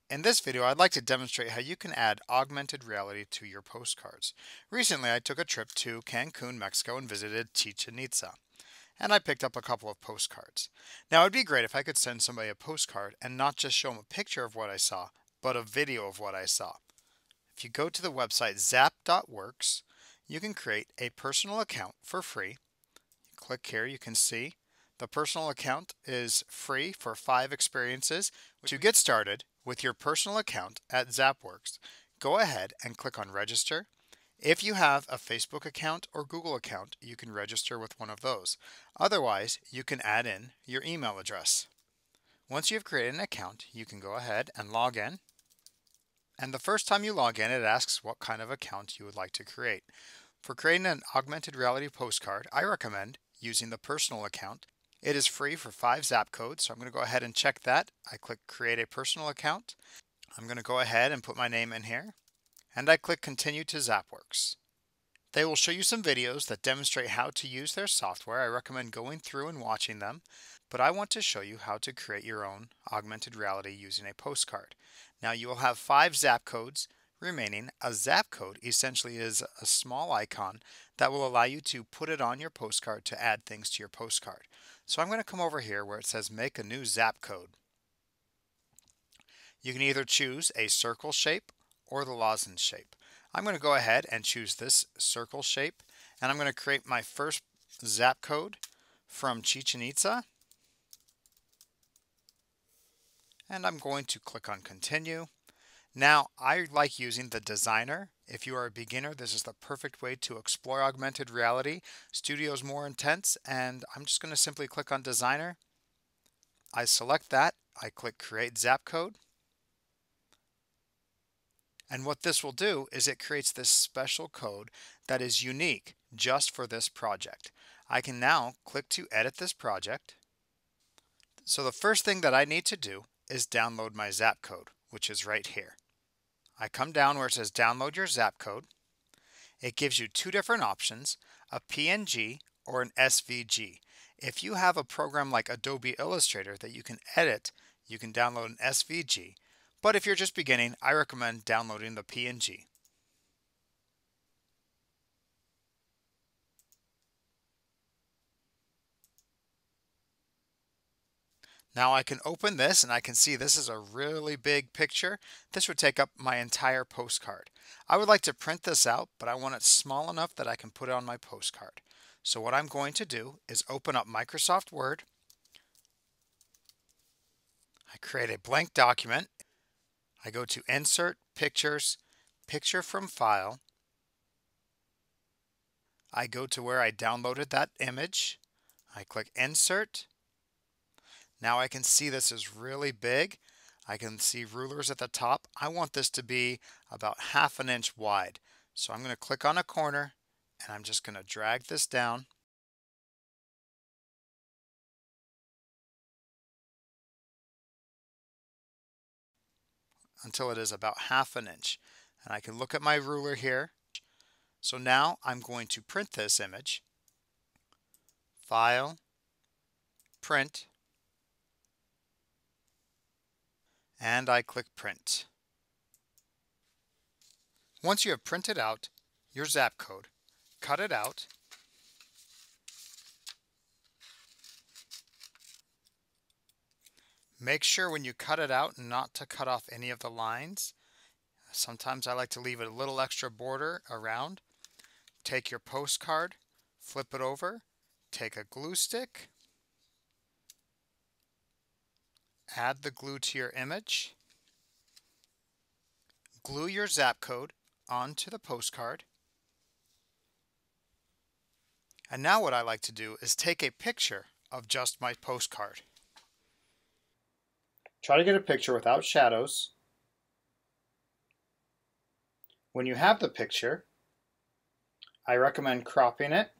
In this video, I'd like to demonstrate how you can add augmented reality to your postcards. Recently, I took a trip to Cancun, Mexico and visited Chichen Itza, and I picked up a couple of postcards. Now, it'd be great if I could send somebody a postcard and not just show them a picture of what I saw, but a video of what I saw. If you go to the website zap.works, you can create a personal account for free. Click here, you can see the personal account is free for 5 experiences. To get started with your personal account at ZapWorks, go ahead and click on register. If you have a Facebook account or Google account, you can register with one of those. Otherwise, you can add in your email address. Once you've created an account, you can go ahead and log in. And the first time you log in, it asks what kind of account you would like to create. For creating an augmented reality postcard, I recommend using the personal account. It is free for 5 Zap codes, so I'm going to go ahead and check that. I click Create a Personal Account. I'm going to go ahead and put my name in here, and I click Continue to ZapWorks. They will show you some videos that demonstrate how to use their software. I recommend going through and watching them, but I want to show you how to create your own augmented reality using a postcard. Now you will have 5 Zap codes remaining. A Zap code essentially is a small icon that will allow you to put it on your postcard to add things to your postcard. So I'm going to come over here where it says make a new Zap code. You can either choose a circle shape or the lozenge shape. I'm going to go ahead and choose this circle shape, and I'm going to create my first Zap code from Chichen Itza. And I'm going to click on continue. Now, I like using the designer. If you are a beginner, this is the perfect way to explore augmented reality. Studio is more intense, and I'm just going to simply click on designer. I select that. I click create Zap code. And what this will do is it creates this special code that is unique just for this project. I can now click to edit this project. So the first thing that I need to do is download my Zap code, which is right here. I come down where it says download your Zap code. It gives you 2 different options, a PNG or an SVG. If you have a program like Adobe Illustrator that you can edit, you can download an SVG. But if you're just beginning, I recommend downloading the PNG. Now I can open this and I can see this is a really big picture. This would take up my entire postcard. I would like to print this out, but I want it small enough that I can put it on my postcard. So what I'm going to do is open up Microsoft Word. I create a blank document. I go to Insert, Pictures, Picture from File. I go to where I downloaded that image. I click Insert. Now I can see this is really big. I can see rulers at the top. I want this to be about 1/2 inch wide. So I'm going to click on a corner and I'm just going to drag this down. Until it is about 1/2 inch. And I can look at my ruler here. So now I'm going to print this image. File, Print, and I click Print. Once you have printed out your Zap code, cut it out. Make sure when you cut it out not to cut off any of the lines. Sometimes I like to leave a little extra border around. Take your postcard, flip it over, take a glue stick, add the glue to your image, glue your Zap code onto the postcard. And now what I like to do is take a picture of just my postcard. Try to get a picture without shadows. When you have the picture, I recommend cropping it.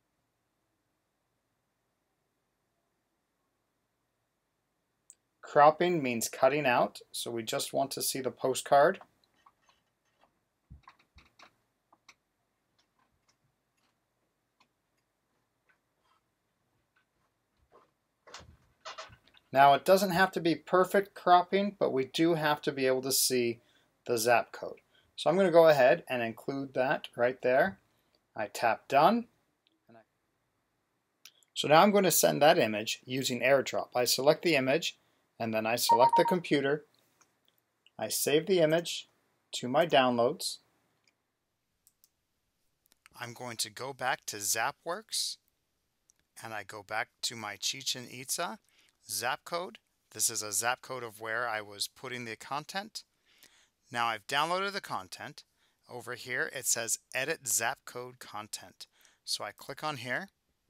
Cropping means cutting out, so we just want to see the postcard. Now it doesn't have to be perfect cropping, but we do have to be able to see the zap code. So I'm going to go ahead and include that right there. I tap done. So now I'm going to send that image using AirDrop. I select the image and then I select the computer. I save the image to my downloads. I'm going to go back to ZapWorks and I go back to my Chichen Itza zap code. This is a zap code of where I was putting the content. Now I've downloaded the content. Over here it says edit zap code content. So I click on here.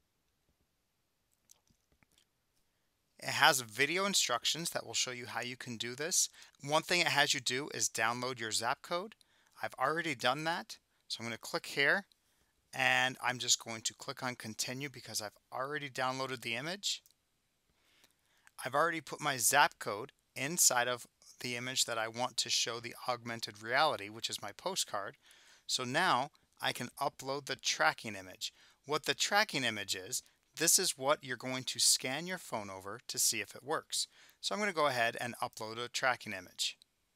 It has video instructions that will show you how you can do this. One thing it has you do is download your zap code. I've already done that. So I'm going to click here and I'm just going to click on continue because I've already downloaded the image. I've already put my zap code inside of the image that I want to show the augmented reality, which is my postcard. So now I can upload the tracking image. What the tracking image is, this is what you're going to scan your phone over to see if it works. So I'm going to go ahead and upload a tracking image.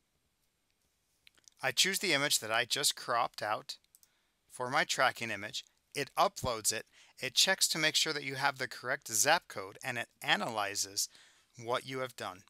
I choose the image that I just cropped out for my tracking image. It uploads it. It checks to make sure that you have the correct zap code and it analyzes what you have done.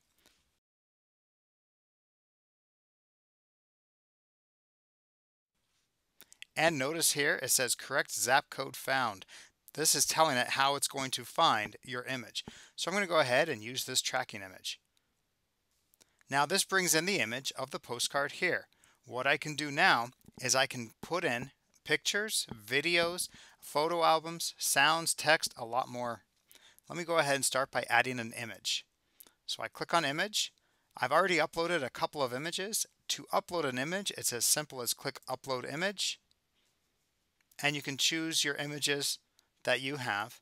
And notice here it says correct zap code found. This is telling it how it's going to find your image. So I'm going to go ahead and use this tracking image. Now this brings in the image of the postcard here. What I can do now is I can put in pictures, videos, photo albums, sounds, text, a lot more. Let me go ahead and start by adding an image. So I click on image. I've already uploaded a couple of images. To upload an image, it's as simple as click upload image. And you can choose your images that you have.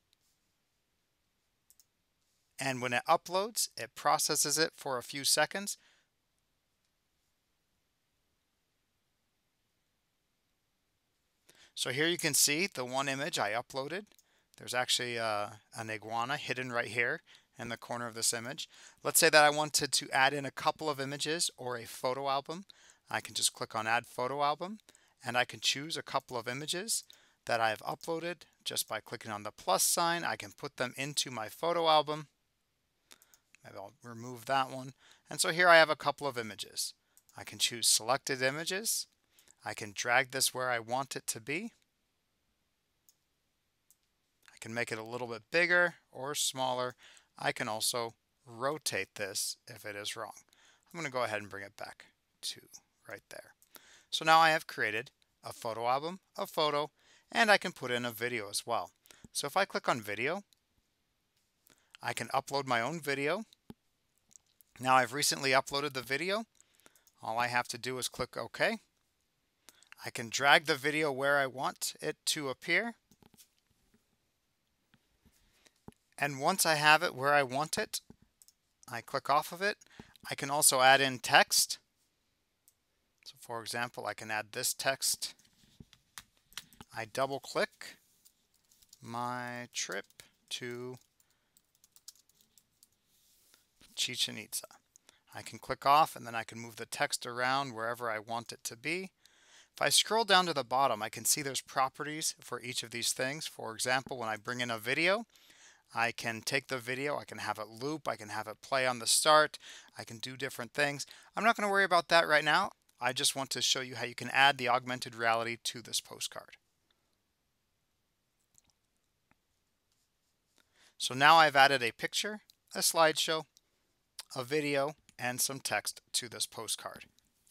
And when it uploads, it processes it for a few seconds. So here you can see the one image I uploaded. There's actually an iguana hidden right here in the corner of this image. Let's say that I wanted to add in a couple of images or a photo album. I can just click on add photo album and I can choose a couple of images that I have uploaded just by clicking on the plus sign. I can put them into my photo album. Maybe I'll remove that one. And so here I have a couple of images. I can choose selected images. I can drag this where I want it to be. I can make it a little bit bigger or smaller. I can also rotate this if it is wrong. I'm going to go ahead and bring it back to right there. So now I have created a photo album, a photo, and I can put in a video as well. So if I click on video, I can upload my own video. Now I've recently uploaded the video. All I have to do is click OK. I can drag the video where I want it to appear. And once I have it where I want it, I click off of it. I can also add in text. So for example, I can add this text. I double click my trip to Chichen Itza. I can click off and then I can move the text around wherever I want it to be. If I scroll down to the bottom, I can see there's properties for each of these things. For example, when I bring in a video, I can take the video, I can have it loop, I can have it play on the start, I can do different things. I'm not going to worry about that right now. I just want to show you how you can add the augmented reality to this postcard. So now I've added a picture, a slideshow, a video, and some text to this postcard.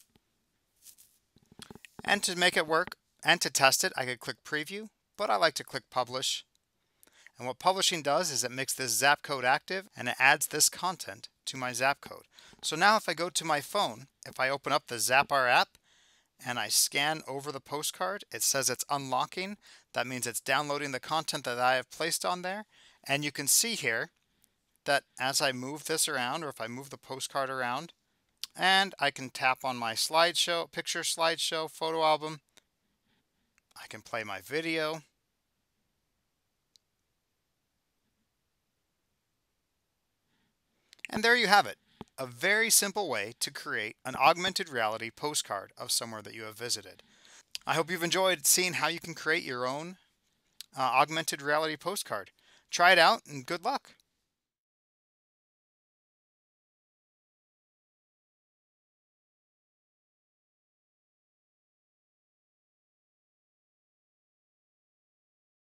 And to make it work and to test it, I could click preview, but I like to click publish. And what publishing does is it makes this zap code active and it adds this content to my zap code. So now if I go to my phone, if I open up the Zappar app and I scan over the postcard, it says it's unlocking. That means it's downloading the content that I have placed on there. And you can see here that as I move this around, or if I move the postcard around, and I can tap on my slideshow, picture slideshow, photo album, I can play my video. And there you have it. A very simple way to create an augmented reality postcard of somewhere that you have visited. I hope you've enjoyed seeing how you can create your own augmented reality postcard. Try it out and good luck.